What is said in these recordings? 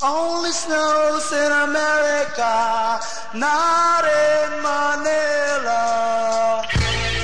Only snows in America, not in Manila.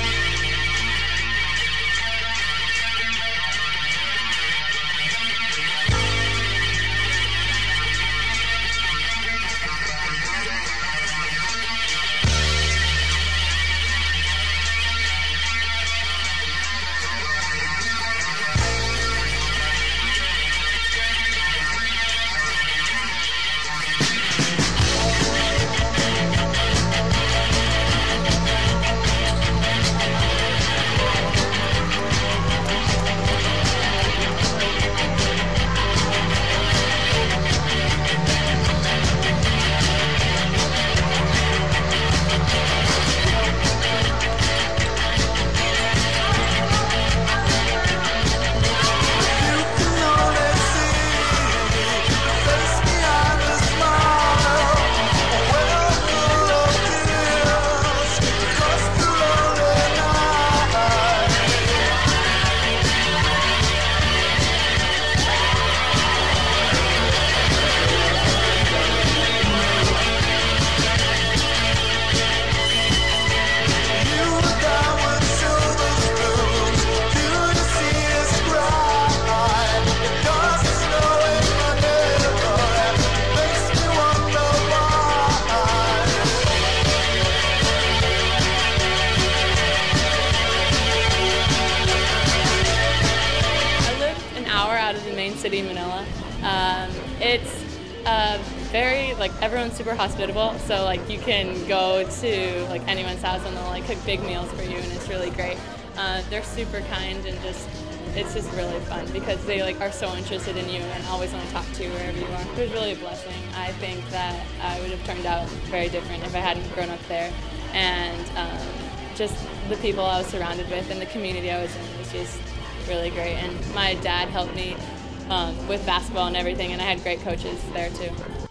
Out of the main city, Manila. It's very, like, everyone's super hospitable, so like you can go to like anyone's house and they'll like cook big meals for you, and it's really great. They're super kind, and it's just really fun because they like are so interested in you and always want to talk to you wherever you are. It was really a blessing. I think that I would have turned out very different if I hadn't grown up there, and just the people I was surrounded with and the community I was in was just really great. And my dad helped me with basketball and everything, and I had great coaches there too.